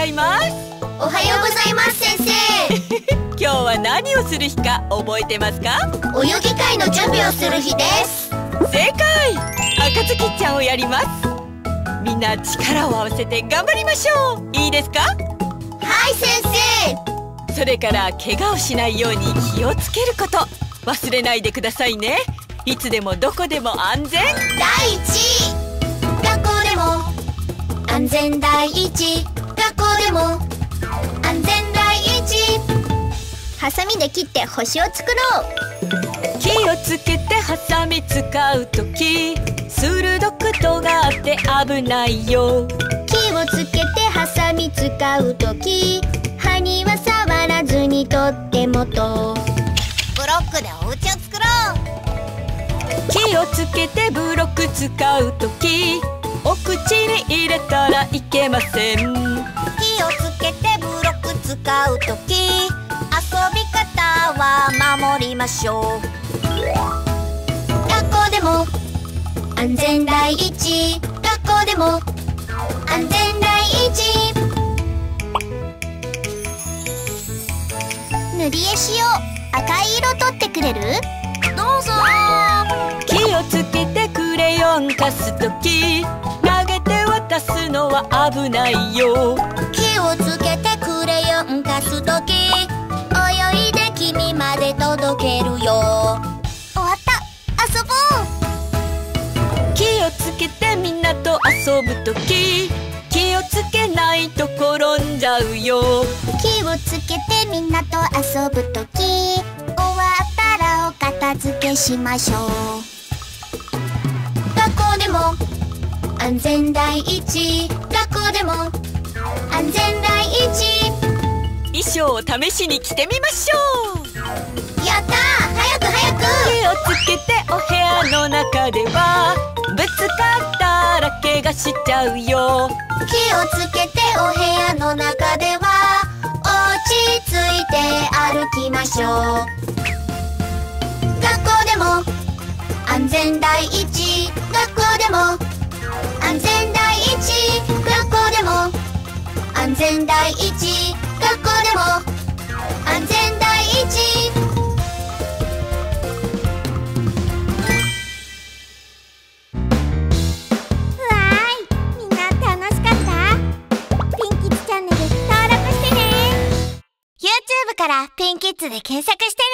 います。 おはようございます、先生。 今日は何をする日か覚えてますか？ 泳ぎ会の準備をする日です。 正解。赤ずきんちゃんをやります。みんな力を合わせて頑張りましょう。いいですか？ はい、先生。 それから怪我をしないように気をつけること忘れないでくださいね。いつでもどこでも安全第一。学校でも安全第一。学校でも安全第一。ハサミで切って星を作ろう。 気をつけてハサミ使うとき鋭く尖って危ないよ。 気をつけてハサミ使うとき歯には触らずにとってもと。ブロックでお家を作ろう。 気をつけてブロック使うときお口に入れたらいけません。 気をつけてブロック使うとき遊び方は守りましょう。学校でも安全第一。学校でも安全第一。塗り絵しよう。赤い色取ってくれる？どうぞ。 気をつけてクレヨン貸すとき投げて渡すのは危ないよ。 気をつけてクレヨン貸すとき泳いで君まで届けるよ。終わった。遊ぼう。 気をつけてみんなと遊ぶとき気をつけないと転んじゃうよ。 気をつけてみんなと遊ぶとき終わったらお片付けしましょう。学校でも安全第一。学校でも安全第一。 衣装を試しに着てみましょう。 やったー。早く早く。 気をつけてお部屋の中ではぶつかったら怪我しちゃうよ。 気をつけてお部屋の中では落ち着いて歩きましょう。学校でも安全第一。学校でも安全第一。学校でも安全第一。学校でも安全第一。 YouTube からピンキッズで検索してね。